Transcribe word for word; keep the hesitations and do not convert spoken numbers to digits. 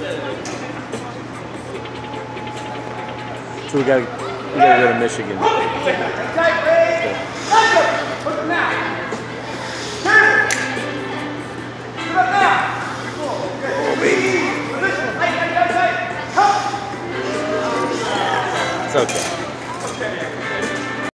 So we got we got to go to Michigan. It's okay.